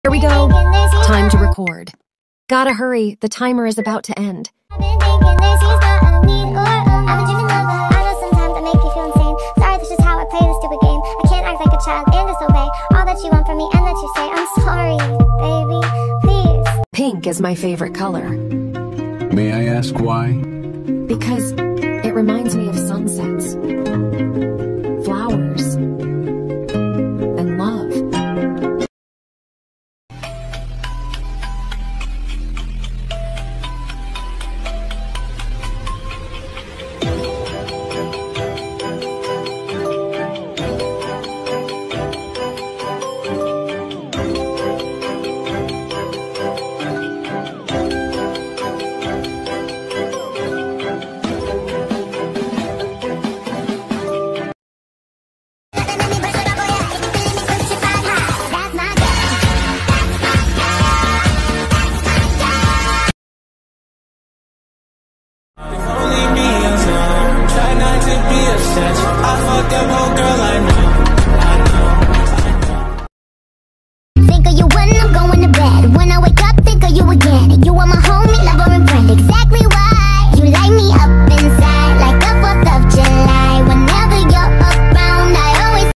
Here we go. Time to record. Gotta hurry, the timer is about to end. Pink is my favorite color. May I ask why? Because it reminds me of sunsets, flowers, and love. Try not to be obsessed. I fucked up whole